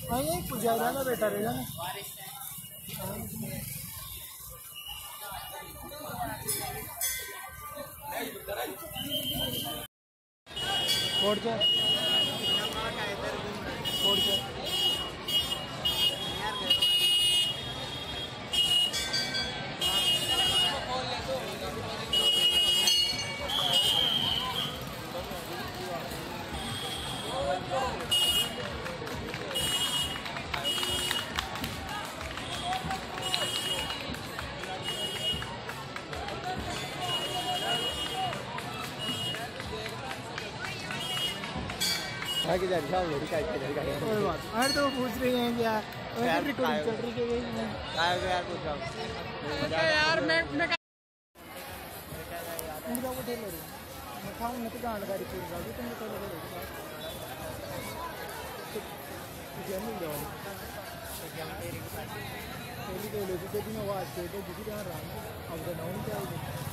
हाँ यही पुजारा ना बेटा रहेगा ना। कोड क्या कोड क्या आगे जा रहा हूँ कोई बात अरे तो पूछ रही हैं क्या रिकॉर्डिंग चल रही है यार पूछ रहा हूँ यार मैं उनका वो ढेल रही मैं खाऊं ना तो गांड गाड़ी पूरी गाड़ी तुम तो लगे रहो क्या मिल जाओ तेरी तो ले से दिन आवाज के तो जिस तरह रहा अब तो ना क्या